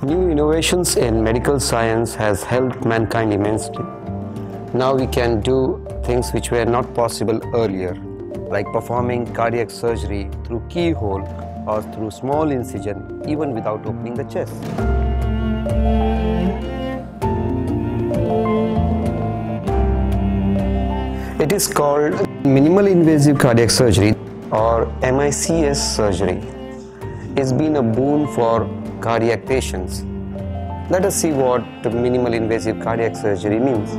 New innovations in medical science has helped mankind immensely. Now we can do things which were not possible earlier, like performing cardiac surgery through keyhole or through small incision, even without opening the chest. It is called Minimally Invasive Cardiac Surgery, or MICS surgery. It's been a boon for cardiac patients. Let us see what minimally invasive cardiac surgery means.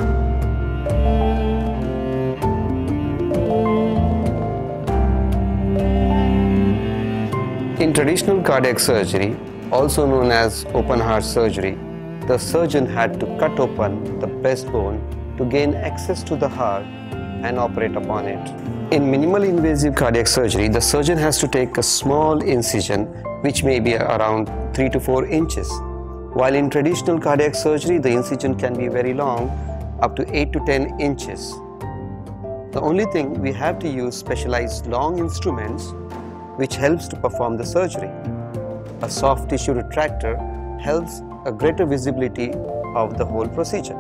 In traditional cardiac surgery, also known as open heart surgery, the surgeon had to cut open the breastbone to gain access to the heart and operate upon it. In minimally invasive cardiac surgery, the surgeon has to take a small incision which may be around 3 to 4 inches. While in traditional cardiac surgery, the incision can be very long, up to 8 to 10 inches. The only thing, we have to use specialized long instruments which helps to perform the surgery. A soft tissue retractor helps a greater visibility of the whole procedure.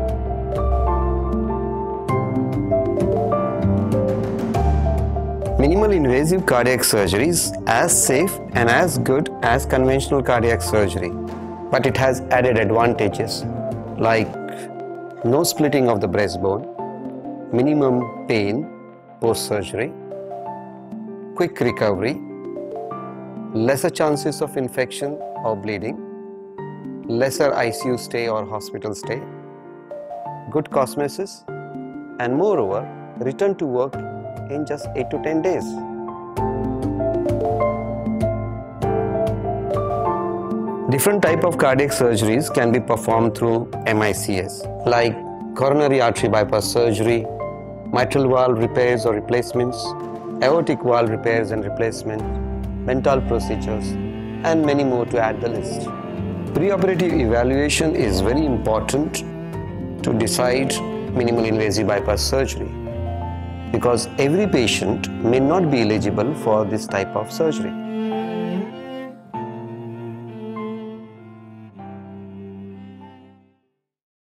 Minimally invasive cardiac surgery is as safe and as good as conventional cardiac surgery, but it has added advantages like no splitting of the breastbone, minimum pain post-surgery, quick recovery, lesser chances of infection or bleeding, lesser ICU stay or hospital stay, good cosmesis, and moreover, return to work in just 8 to 10 days. Different type of cardiac surgeries can be performed through MICS, like coronary artery bypass surgery, mitral valve repairs or replacements, aortic valve repairs and replacement, mental procedures, and many more to add the list. Preoperative evaluation is very important to decide minimally invasive bypass surgery, because every patient may not be eligible for this type of surgery.